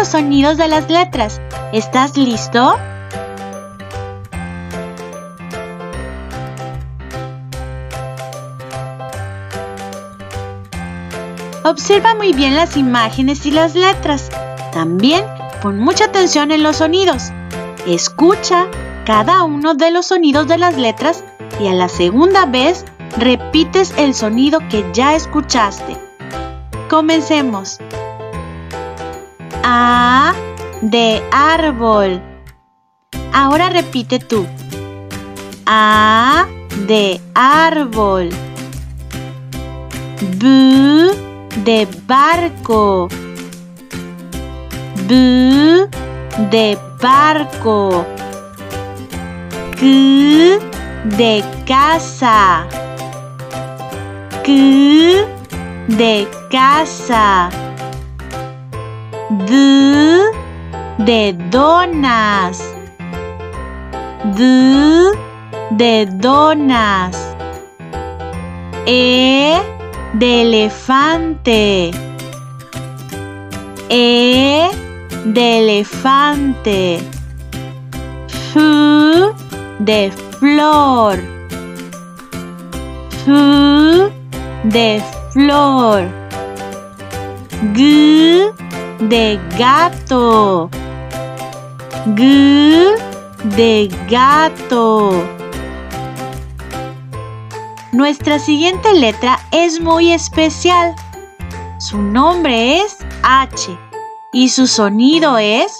los sonidos de las letras. ¿Estás listo? Observa muy bien las imágenes y las letras. También pon mucha atención en los sonidos. Escucha cada uno de los sonidos de las letras y a la segunda vez repites el sonido que ya escuchaste. Comencemos. A de árbol. Ahora repite tú. A de árbol. B de barco. B de barco. C de casa. C de casa. D de donas. D de donas. E de elefante. E de elefante. F de flor. F de flor. G de gato. G de gato. Nuestra siguiente letra es muy especial. Su nombre es H y su sonido es...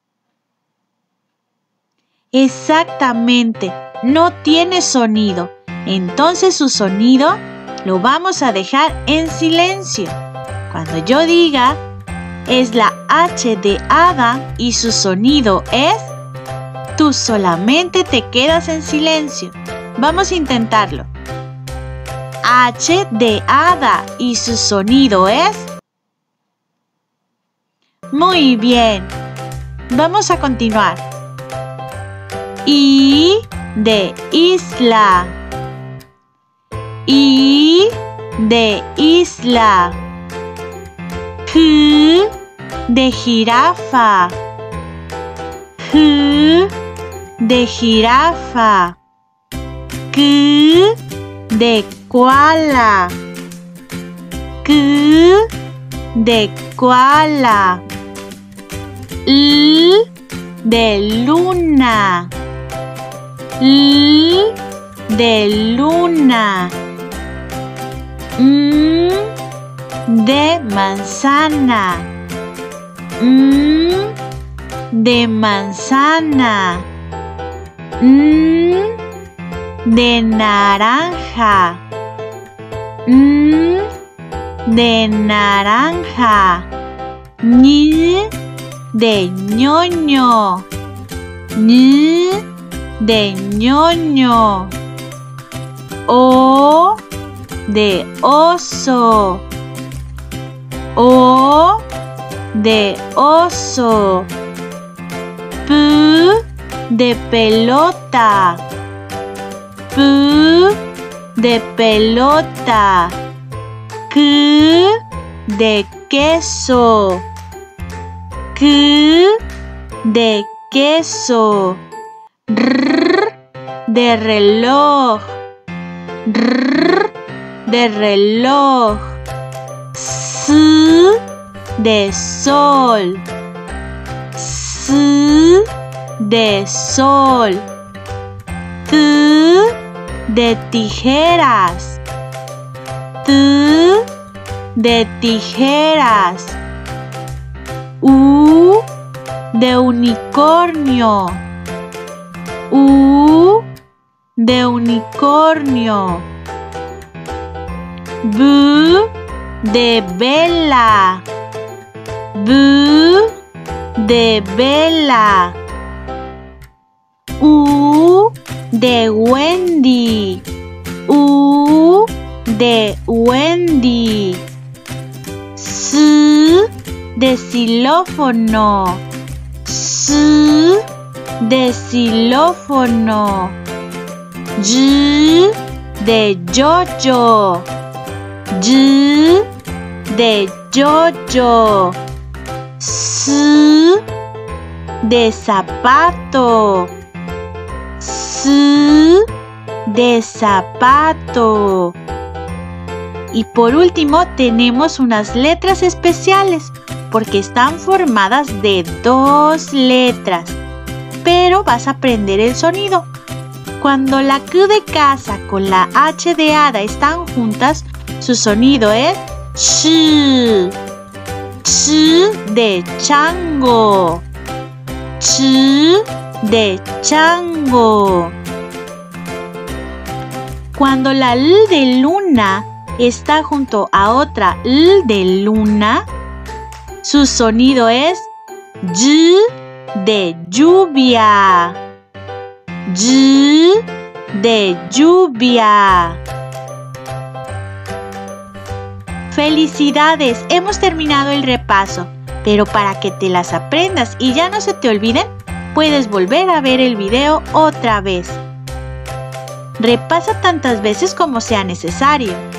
Exactamente, no tiene sonido. Entonces su sonido lo vamos a dejar en silencio. Cuando yo diga, es la H de hada y su sonido es... Tú solamente te quedas en silencio. Vamos a intentarlo. H de hada y su sonido es... Muy bien. Vamos a continuar. I de isla. I de isla. J de jirafa. J de jirafa. K de koala. K de koala. L de luna. L de luna. M de manzana. M de manzana. N de naranja. N de naranja. Ñ de ñoño. Ñ de ñoño. O de oso. O de oso. P de pelota. P de pelota. Q de queso. Q de queso. R de reloj. R de reloj. S de sol. S de sol. T de tijeras. T de tijeras. U de unicornio. U de unicornio. B de vela. B de vela. U de Wendy. U de Wendy. S de xilófono. S de xilófono. Y de yoyo. Y de yoyo. S de zapato. S de zapato. Y por último tenemos unas letras especiales porque están formadas de 2 letras. Pero vas a aprender el sonido. Cuando la Q de casa con la H de hada están juntas, su sonido es ch. Ch de chango. Ch de chango. Cuando la L de luna está junto a otra L de luna, su sonido es Y de lluvia. Y de lluvia. ¡Felicidades! Hemos terminado el repaso, pero para que te las aprendas y ya no se te olviden, puedes volver a ver el video otra vez. Repasa tantas veces como sea necesario.